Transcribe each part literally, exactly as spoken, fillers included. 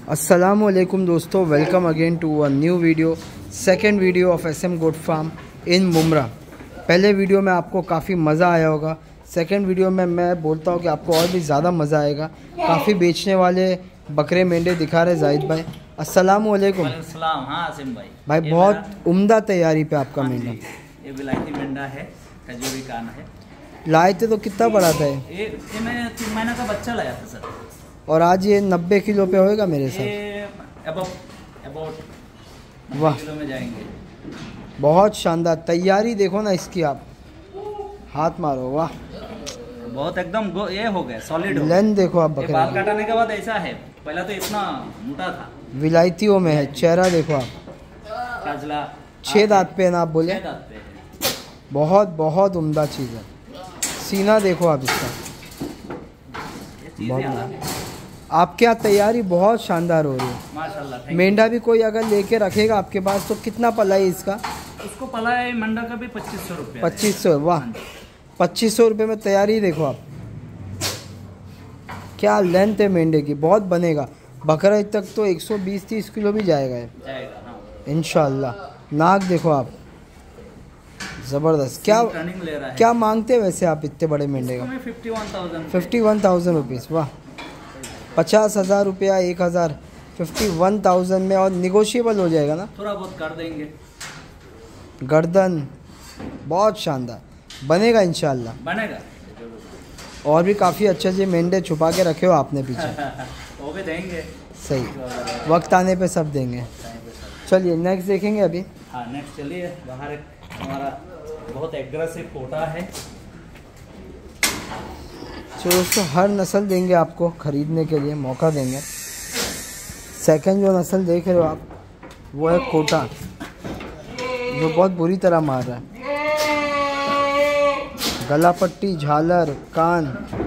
अस्सलामुअलैकुम दोस्तों, welcome again to a new video, second video of S M goat farm in Mumbra. पहले video में आपको काफ़ी मज़ा आया होगा, सेकंड वीडियो में मैं बोलता हूँ कि आपको और भी ज़्यादा मज़ा आएगा। काफ़ी बेचने वाले बकरे मेंढे दिखा रहे जाहिद भाई। अस्सलामुअलैकुम। वालेकुम। हाँ आसिम भाई, भाई बहुत उम्दा तैयारी पे आपका मेंढा। ये विलायती मेंढा है, खजूरी कान है। लाए थे तो कितना बड़ा था ये? ये मैं तीन महीने का बच्चा लाया था सर, और आज ये नब्बे किलो पे होएगा मेरे साथ। वाह, किलो में जाएंगे। बहुत शानदार तैयारी देखो ना इसकी, आप हाथ मारो। वाह, बहुत एकदम ये हो गया सॉलिड। लेंथ देखो आप बकरे, बाल काटने के बाद ऐसा है, पहला तो इतना मोटा था। विलायतियों में है, चेहरा देखो आप, काजला छह दांत पे ना आप बोले, दांत पे है। बहुत बहुत उम्दा चीज़ है। सीना देखो आप इसका, आपके यहाँ तैयारी बहुत शानदार हो रही है माशाल्लाह। मेंढा भी कोई अगर लेके रखेगा आपके पास तो कितना पलाई इसका? उसको पलाई मंडा का भी पच्चीस सौ रुपये। पच्चीस सौ वाह, पच्चीस सौ रुपये में तैयारी देखो आप, क्या लेंथ है मेंढे की, बहुत बनेगा। बकरा तक तो एक सौ बीस तीस किलो भी जाएगा है इंशाल्लाह। नाक देखो आप, ज़बरदस्त। क्या ले रहा है। क्या मांगते हैं वैसे आप इतने बड़े मेंढे का? Fifty one thousand fifty one thousand rupees. वाह, पचास हज़ार रुपया, एक हज़ार, फिफ्टी वन थाउजेंड में, और निगोशिएबल हो जाएगा ना? थोड़ा बहुत कर देंगे। गर्दन बहुत शानदार, बनेगा इंशाल्लाह, बनेगा। और भी काफ़ी अच्छे अच्छे मेंढे छुपा के रखे हो आपने पीछे। वो भी देंगे, सही, वक्त आने पे सब देंगे। चलिए नेक्स्ट देखेंगे अभी। हाँ नेक्स्ट चलिए। बाहर एक हमारा बहुत एग्रेसिव कोटा है। तो दोस्तों हर नस्ल देंगे आपको खरीदने के लिए, मौका देंगे। सेकंड जो नस्ल देख रहे हो आप वो है कोटा, जो बहुत बुरी तरह मार रहा है। गला पट्टी, झालर, कान,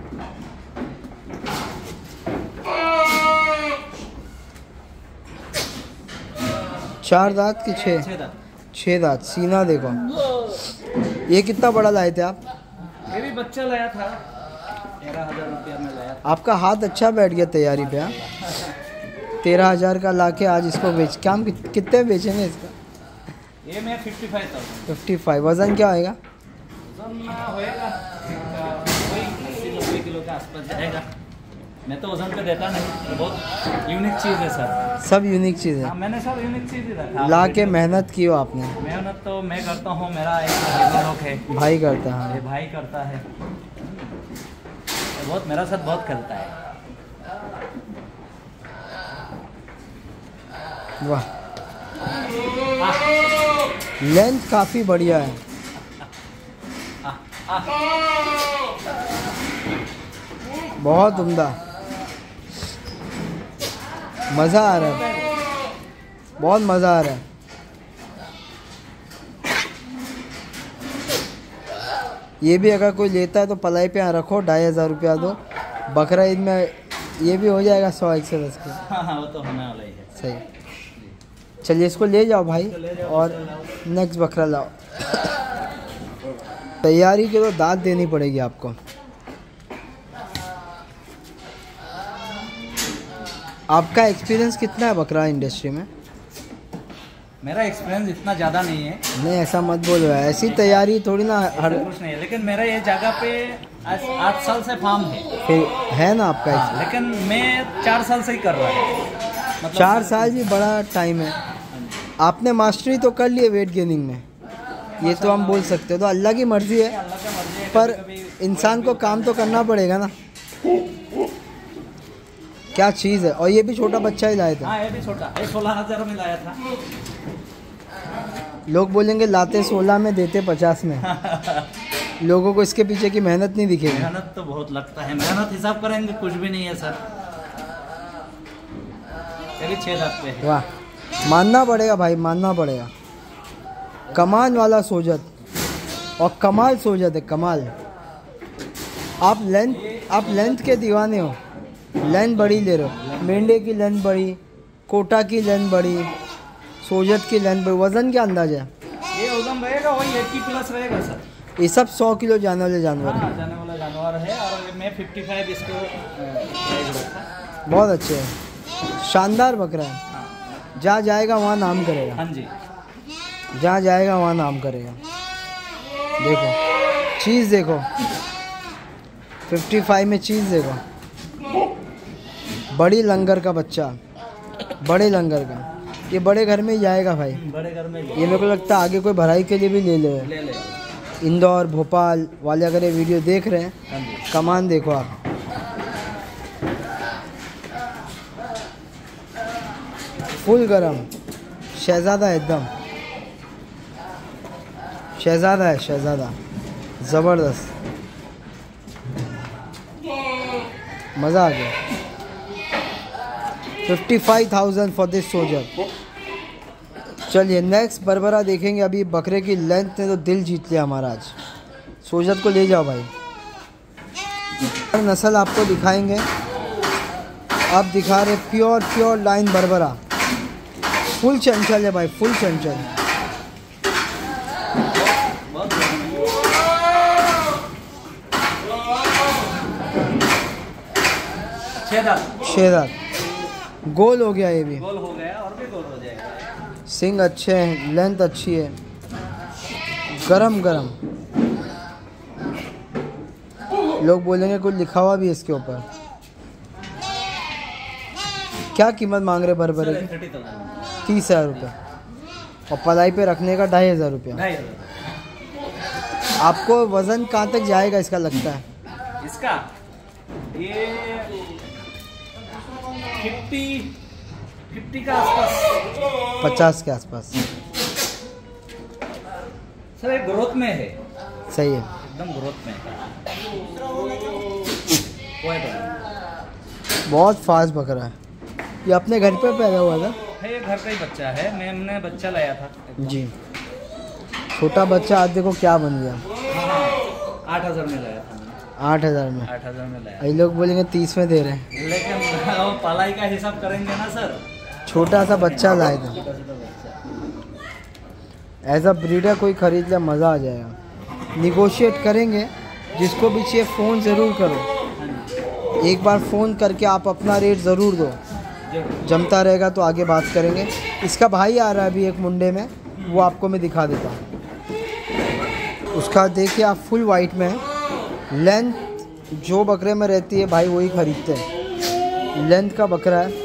चार दांत की छः छः दांत। सीना देखो। ये कितना बड़ा लाए थे आप? ये भी बच्चा लाया था, तेरह हजार रुपया में लाया था। आपका हाथ अच्छा बैठ गया तैयारी पे। हाँ, तेरह हजार का लाके आज इसको बेच, क्या हम कितने बेचेंगे इसका? ये मैं fifty five thousand. Fifty five. वजन क्या होएगा? वजन होएगा वही अस्सी नब्बे किलो के आसपास जाएगा। मैं तो वजन पे देता नहीं, बहुत यूनिक चीज़ है सर। सब यूनिक चीज़ है। हाँ, मैंने सब यूनिक चीज़ ही रखा। ला के मेहनत की हो आपने? मेहनत तो मैं करता हूँ, मेरा एक लोग है, भाई करता है। ये भाई करता है, बहुत मेरा साथ बहुत खेलता है। वाह, लेंथ काफ़ी बढ़िया है। बहुत उम्दा, मज़ा आ रहा है, बहुत मज़ा आ रहा है। ये भी अगर कोई लेता है तो पलाई पे यहाँ रखो, ढाई हज़ार रुपया दो। बकरा ईद में ये भी हो जाएगा सौ एक सौ दस के। हाँ हाँ, वो तो होने वाला ही है। सही, चलिए इसको ले जाओ भाई, और नेक्स्ट बकरा लाओ। तैयारी के तो दांत देनी पड़ेगी आपको। आपका एक्सपीरियंस कितना है बकरा इंडस्ट्री में? मेरा एक्सपीरियंस इतना ज़्यादा नहीं है। नहीं ऐसा मत बोलो, ऐसी तैयारी थोड़ी ना हर कुछ नहीं है, लेकिन मेरा ये जगह पे आठ साल से फार्म है। फिर है ना आपका? हाँ, लेकिन मैं चार साल से ही कर रहा हूँ। मतलब चार साल भी बड़ा टाइम है। आपने मास्टरी तो कर लिए वेट गेनिंग में, ये तो हम बोल सकते हो। तो अल्लाह की मर्जी है, पर इंसान को काम तो करना पड़ेगा ना। क्या चीज़ है। और ये भी छोटा बच्चा ही लाया था? हाँ, ये भी छोटा, ये सोलह हजार में लाया था। लोग बोलेंगे लाते सोलह में देते पचास में। लोगों को इसके पीछे की मेहनत नहीं दिखेगी। मेहनत तो बहुत लगता है, मेहनत हिसाब करेंगे कुछ भी नहीं है सर। ये भी छः दांत पे है। वाह, मानना पड़ेगा भाई, मानना पड़ेगा। कमाल वाला सोजत, और कमाल सोजत है, कमाल। आप लेंथ आप लेंथ के दीवाने हो, लेंथ बड़ी ले रहे हो। मेंढे की लेंथ बड़ी, कोटा की लेंथ बड़ी, सोजत की लेंथ बड़ी। वज़न क्या अंदाज़ा है? ये वजन रहेगा वही एट्टी प्लस रहेगा सर। ये सब सौ किलो जाने वाले जानवर हैं। हाँ, जाने वाला जानवर है, और मैं फिफ्टी फाइव इसको। बहुत अच्छे हैं। शानदार बकरा है, हाँ जहाँ जाएगा वहाँ नाम करेगा, हाँ जी। जहाँ जाएगा वहाँ नाम करेगा। देखो चीज़ देखो, पचपन में चीज़ देखो, बड़ी लंगर का बच्चा, बड़े लंगर का, ये बड़े घर में ही जाएगा भाई। बड़े घर में ये मेरे को लगता है आगे कोई भराई के लिए भी ले ले। ले ले। इंदौर भोपाल वाले अगर ये वीडियो देख रहे हैं, हाँ जी। कमान देखो आप, फुल गरम शहजादा, एकदम शहजादा है, शहजादा ज़बरदस्त, मज़ा आ गया। Fifty five thousand for this soldier. चलिए नेक्स्ट बरबरा देखेंगे। अभी बकरे की लेंथ ने तो दिल जीत लिया हमारा आज। सोल्जर को ले जाओ भाई। नस्ल आपको दिखाएंगे, आप दिखा रहे प्योर प्योर लाइन बरबरा, फुल चंचल है भाई, फुल चंचल। छह दांत, छह दांत, गोल हो गया, ये भी गोल हो गया और भी गोल हो जाएगा। सिंग अच्छे हैं, लेंथ अच्छी है, गरम गरम। लोग बोलेंगे कुछ लिखा हुआ भी है इसके ऊपर। क्या कीमत मांग रहे बरबरे की? थर्टी थाउजेंड, तीस हज़ार रुपये, और पलाई पे रखने का ढाई हज़ार रुपया। ढाई हजार। आपको वज़न कहाँ तक जाएगा इसका लगता है? इसका ये फिफ्टी फिफ्टी का आसपास, पचास के आसपास। सर ये ग्रोथ में है, सही है, एकदम ग्रोथ में है। कोई बात नहीं। बहुत फास्ट बकरा है। ये अपने घर पे पैदा हुआ था? है ये घर का ही बच्चा है, मैं हमने बच्चा लाया था जी। छोटा बच्चा आज देखो क्या बन गया। हाँ, आठ हज़ार में लाया था मैंने, आठ हज़ार में। आठ हज़ार में लाया। ये लोग बोलेंगे तीस में दे रहे हैं। लेकिन वो पलाई का हिसाब करेंगे ना सर, छोटा सा बच्चा लाए थे। छोटा सा बच्चा। ऐसा ब्रीडर कोई खरीद ले, मज़ा आ जाएगा। निगोशिएट करेंगे, जिसको भी चाहिए फ़ोन ज़रूर करो। एक बार फ़ोन करके आप अपना रेट ज़रूर दो, जमता रहेगा तो आगे बात करेंगे। इसका भाई आ रहा है अभी एक मुंडे में, वो आपको मैं दिखा देता हूँ। उसका देखिए आप, फुल वाइट में है। लेंथ जो बकरे में रहती है भाई वही खरीदते हैं, लेंथ का बकरा है।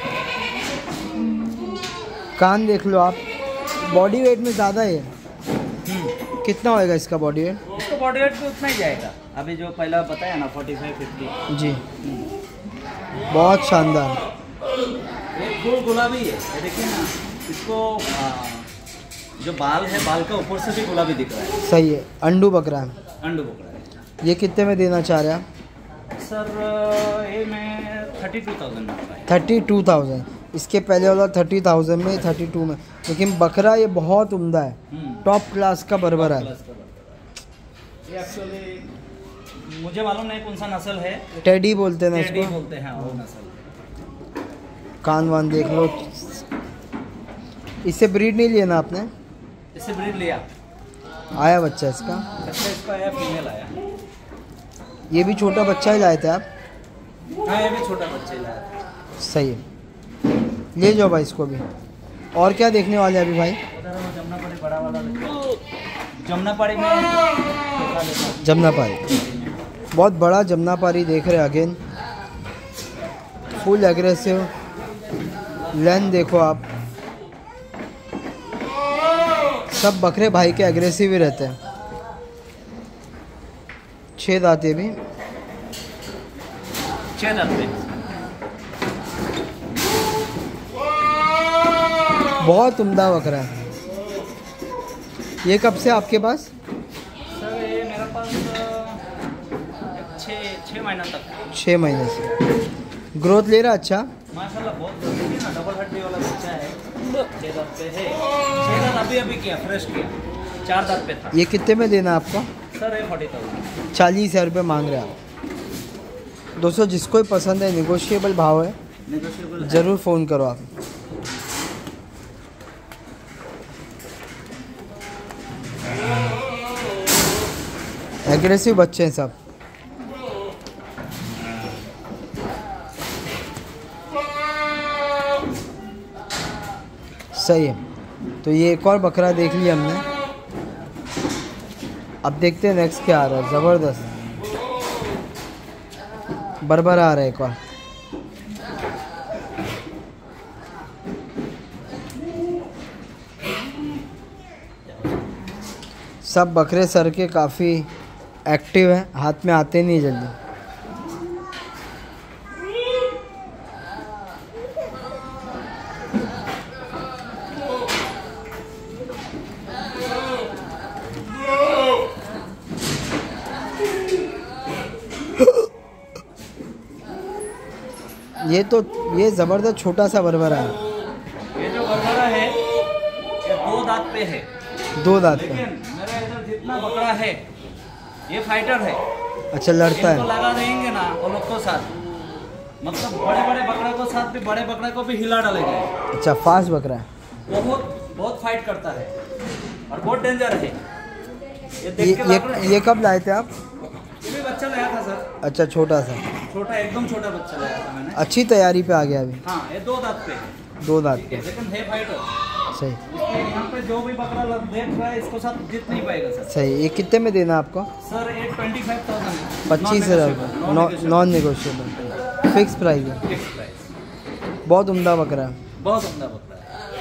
कान देख लो आप, बॉडी वेट में ज़्यादा है। कितना होएगा इसका बॉडी वेट? इसका बॉडी वेट भी उतना ही जाएगा, अभी जो पहला बताया ना फोर्टी फाइव फिफ्टी। जी, बहुत शानदार। एक फुल गुलाबी है, ये देखिए ना, इसको आ, जो बाल है, बाल का ऊपर से भी गुलाबी दिख रहा है। सही है, अंडू बकरा है। अंडू पकड़ा है। ये कितने में देना चाह रहे हैं आप? सर ये मैं थर्टी टू थाउजेंड में बताया। Thirty two thousand. इसके पहले वाला थर्टी थाउजेंड में, थर्टी टू में। लेकिन बकरा ये बहुत उम्दा है, टॉप क्लास का बरबरा है। ये एक्चुअली मुझे मालूम नहीं कौन सा नस्ल है, टेडी बोलते हैं ना टेडी इसको। बोलते हैं वो नस्ल। कान वान देख लो। इससे ब्रीड नहीं लिया ना आपने? इससे ब्रीड लिया, आया बच्चा इसका? बच्चा इसका आया, फीमेल आया। ये भी छोटा बच्चा ही लाए थे आप? हाँ ये भी छोटा बच्चा ही लाया। सही है, ले जाओ भाई इसको भी। और क्या देखने वाले हैं अभी भाई? उधर वो जमुनापाड़ी बड़ा वाला देखो। जमुनापाड़ी में छोटा देखो। जमुनापारी, बहुत बड़ा जमुनापारी देख रहे हैं अगेन। फुल एग्रेसिव, लेंथ देखो आप। सब बकरे भाई के एग्रेसिव ही रहते हैं। छः दांते भी, छः दांत पे। बहुत उम्दा बकरा है। ये कब से आपके पास? सर ये मेरे पास छः छः महीना तक। छः महीने से ग्रोथ ले रहा अच्छा? माशाल्लाह बहुत जल्दी ना, डबल हड्डी वाला बच्चा है। छः दांत पे है, छः दांत अभी अभी किया, फ्रेश किया, चार दांत पे था। ये कितने में देना आपका? सर ये फोर्टी थाउजेंड, चालीस हज़ार रुपये मांग रहे हैं आप। दोस्तों जिसको भी पसंद है, निगोशिएबल भाव है, नेगोशिएबल है। ज़रूर फ़ोन करो आप। एग्रेसिव बच्चे हैं सब। सही है। तो ये एक और बकरा देख लिया हमने, अब देखते हैं नेक्स्ट क्या आ रहा है। ज़बरदस्त बरबर आ रहा है एक और। सब बकरे सर के काफ़ी एक्टिव हैं, हाथ में आते नहीं जल्दी। ये तो ये ज़बरदस्त छोटा सा बरबरा है। ये जो बरबरा है ये दो दांत पे है, दो दांत पे। लेकिन मेरा इधर जितना बकरा है ये फाइटर है। अच्छा, लड़ता इनको है। लगा देंगे ना वो लोग को साथ, मतलब बड़े बड़े बकरा को साथ भी बड़े बकरा को भी हिला डालेगा। अच्छा, फास्ट बकरा है। बहुत बहुत फाइट करता है और बहुत डेंजर है। ये ये देख के बकरा- ये, ये कब लाए थे आप? ये भी बच्चा लाया था सर, अच्छा, छोटा सा। छोटा एकदम छोटा बच्चा लाया था मैंने। अच्छी तैयारी पे आ गया अभी। हाँ, ये दो दांत पे है, दो दांत ठीक है, पे। लेकिन है फाइटर। सही इसलिए यहाँ पे जो भी बकरा लग- देख रहा है इसको साथ जीत नहीं पाएगा सर। सही। ये कितने में देना आपको? सर ये ट्वेंटी फाइव थाउजेंड पच्चीस हज़ार नॉन नेगोशिएबल फिक्स प्राइस है। Fix price. बहुत उम्दा बकरा है। बहुत उम्दा बकरा है,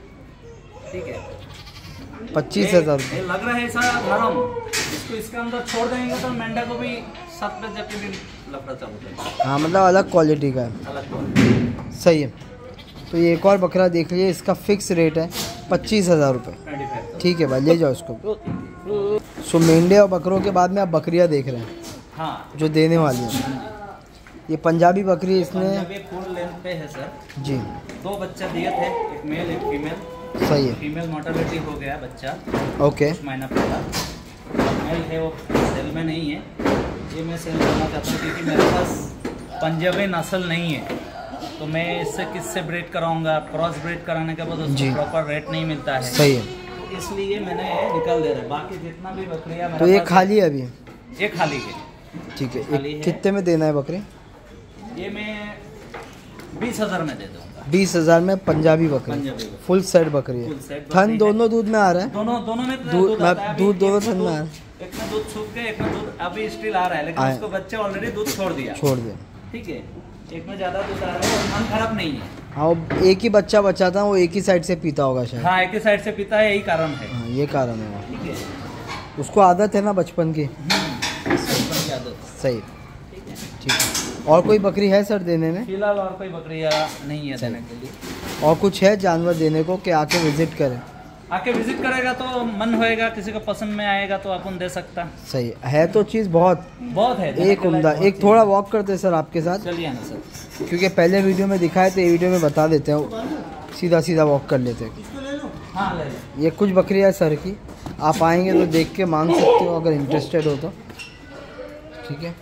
ठीक है। पच्चीस ये- हज़ार ये लग रहा है ऐसा नरम, इसको इसके अंदर छोड़ देंगे तो मेंढा को भी सात पे जाके भी लफड़ा चालू करेगा। हाँ, मतलब अलग क्वालिटी का है। अलग क्वालिटी। सही है। तो ये एक और बकरा देख लीजिए, इसका फिक्स रेट है पच्चीस हज़ार रुपये। Twenty five. ठीक है भाई, ले जाओ इसको। सो मेंढे और बकरों के बाद में आप बकरियां देख रहे हैं हाँ, जो देने वाली है। ये पंजाबी बकरी इसने पंजाबी फुल लेंथ पे है सर। जी। दो बच्चे दिए थे, एक मेल एक फीमेल। सही है। फीमेल मोर्टेलिटी हो गया बच्चा ओके। कुछ महीना पहला। मेल है वो सेल में नहीं है, ये मैं सेल करना चाहता हूँ क्योंकि मेरे पास पंजाबी नस्ल नहीं है। तो मैं इससे किससे ब्रीड कराऊंगा, क्रॉस ब्रीड कराने के बाद जी। उसको प्रॉपर रेट नहीं मिलता है। सही है। तो इसलिए मैंने ये निकाल दे रहा है। बाकी जितना भी बकरियाँ तो ये खाली है अभी? ये खाली है, ठीक है। खाली ये है। कितने में देना है बकरी? ये मैं बीस हज़ार में दे दूँगा। बीस हज़ार में पंजाबी बकरी, पंजाबी बकरी। फुल सेट बकरी फुल है। सेट थन बकरी है। दोनों दूध में आ रहा है? दोनों दोनों में दूध- आता है। अभी दूध दोनों एक में ठंड में आ दूध- एक में दूध सूख गया, एक में दूध अभी स्टिल आ रहा है, लेकिन आया। उसको बच्चे ऑलरेडी दूध छोड़ दिया। छोड़ दे। ठीक है, एक में ज़्यादा दूध आ रहा है और मन खराब नहीं है। हाँ, वो एक ही बच्चा बचा था, वो एक ही साइड से पीता होगा शायद। हाँ, एक ही साइड से पीता है, यही कारण है। हाँ, ये कारण है। ठीक है, उसको आदत है ना बचपन की। बचपन की आदत। सही। ठीक है, ठीक है। और कोई बकरी है सर देने में? फिलहाल और कोई बकरियाँ नहीं है देने के लिए। और कुछ है जानवर देने को कि आके विजिट करें? आके विजिट करेगा तो मन होएगा, किसी को पसंद में आएगा तो अपन दे सकता। सही है। तो चीज़ बहुत बहुत है देने एक के लायक उम्दा। बहुत एक चीज़ थोड़ा है। वॉक करते सर आपके साथ, चलिए ना सर। क्योंकि पहले वीडियो में दिखाए थे, वीडियो में बता देते हैं, सीधा सीधा वॉक कर लेते हैं। हाँ, ले लो। ये कुछ बकरियाँ सर की, आप आएंगे तो देख के मांग सकते हो अगर इंटरेस्टेड हो तो। ठीक है।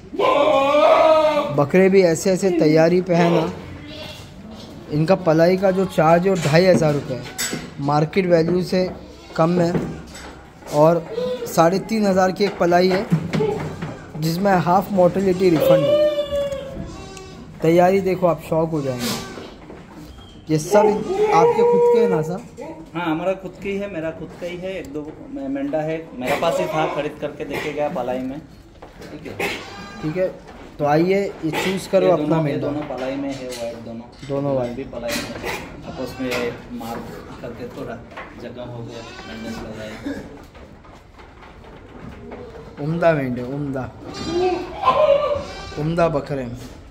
बकरे भी ऐसे ऐसे तैयारी पे है ना, इनका पलाई का जो चार्ज है वो ढाई हज़ार रुपये है, मार्केट वैल्यू से कम है। और साढ़े तीन हज़ार की एक पलाई है जिसमें हाफ मोर्टेलिटी रिफंड है। तैयारी देखो, आप शौक हो जाएंगे। ये सब आपके खुद के हैं ना सर? हाँ, हमारा खुद की है, मेरा खुद का ही है। एक दो मेंढा है मेरे पास ही था, खरीद करके देखे गया पलाई में। ठीक है, ठीक है। तो आइए, ये चूज़ करो ये अपना दोनों, ये मेंढा। दोनों पलाई में है, वाइट दोनों दोनों white। भी पलाई में है। आपस में मार करके थोड़ा जगह हो गया, मेंढा लगाए। उम्दा मेंढे, उम्दा उम्दा बकरे,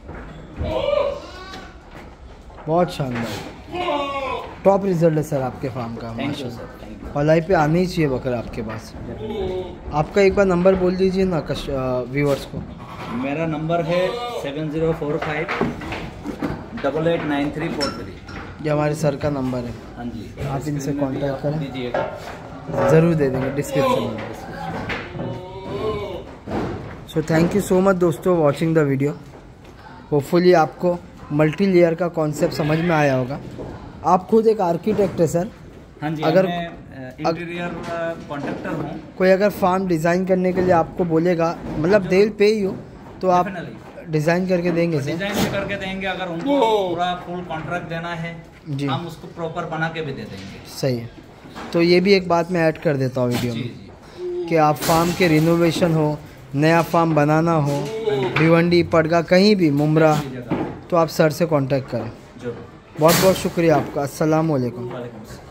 बहुत शानदार। टॉप रिजल्ट है सर आपके फार्म का, थैंक यू माशाल्लाह। Sir, thank you. पलाई पे आना ही चाहिए बकरा आपके पास। आपका एक बार नंबर बोल दीजिए ना व्यूअर्स को। मेरा नंबर है seven zero four five double eight nine three four three. ये हमारे सर का नंबर है, हाँ जी, आप इनसे स्क्रीन में भी कांटेक्ट आप करें। दीजिएगा। ज़रूर दे देंगे डिस्क्रिप्शन में। So thank you so much दोस्तों वॉचिंग द वीडियो। होपफुली आपको मल्टी लेयर का कॉन्सेप्ट समझ में आया होगा। आप खुद एक आर्किटेक्ट है सर। हाँ जी, अगर- मैं इंटीरियर कॉन्ट्रैक्टर हूँ। कोई अगर फार्म डिज़ाइन करने के लिए आपको बोलेगा, मतलब दे पे ही हो, तो आप Definitely. डिज़ाइन करके देंगे सर? डिज़ाइन भी करके देंगे, अगर उनको पूरा फुल कॉन्ट्रैक्ट देना है जी, हम उसको प्रॉपर बना के भी दे देंगे। सही है। तो ये भी एक बात मैं ऐड कर देता हूँ वीडियो जी में जी कि आप फार्म के रिनोवेशन हो, नया फार्म बनाना हो, भिवंडी, पड़गा, कहीं भी, मुमरा, इसी जगह तो आप सर से कांटेक्ट करें। जरूर। बहुत बहुत शुक्रिया आपका। अस्सलाम वालेकुम। वालेकुम सलाम।